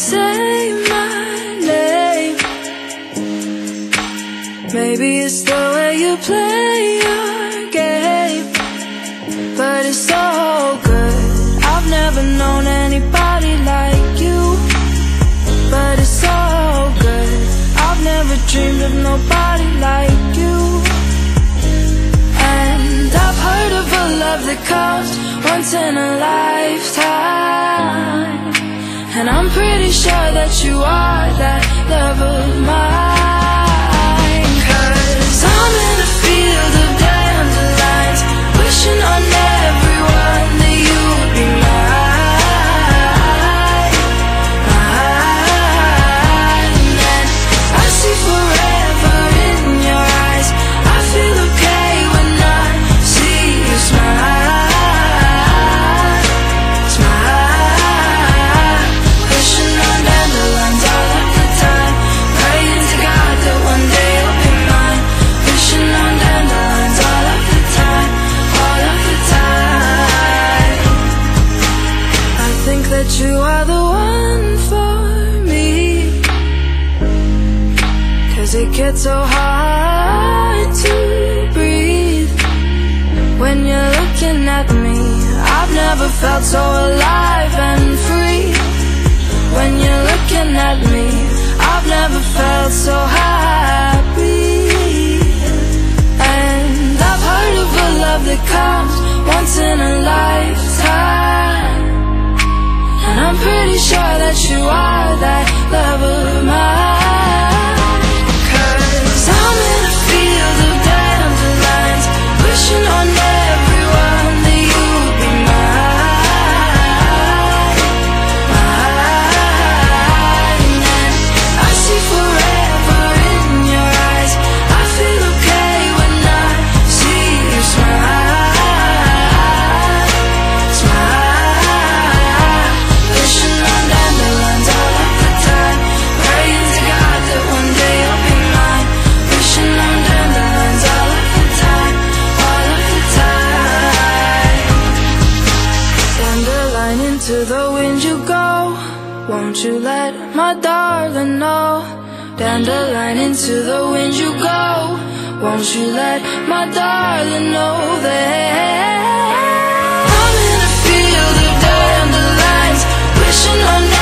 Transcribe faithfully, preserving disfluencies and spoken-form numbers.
say my name. Maybe it's the way you play your game, but it's so good. I've never known anybody like you, but it's so good. I've never dreamed of nobody like you. And I've heard of a love that comes once in a lifetime, and I'm pretty sure that you are that love of mine. Cause I'm in a field of dandelions, wishing on everyone that you would be mine, mine. And I see forever in your eyes. I feel okay when I see you smile, smile. Wishing on dandelions all of the time, praying to God that one day you'll be mine. Wishing on dandelions all of the time, all of the time. I think that you are the one for me, cause it gets so hard to breathe when you're looking at me. I've never felt so alive and free. When you're looking at me, I've never felt so happy. And I've heard of a love that comes once in a lifetime, and I'm pretty sure that you are that love of mine. Cause I'm in a field of dandelions, wishing on everyone that you would be mine, mine. And I see forever in your eyes. I feel okay when I see you smile, smile. Wishing on dandelions all of the time, praying to God that one day you'll be mine. Wishing on dandelions all of the time, all of the time. Dandelion, into the wind you go, won't you let my darling know? Dandelion, into the wind you go, won't you let my darling know that I'm in a field of dandelions, wishing on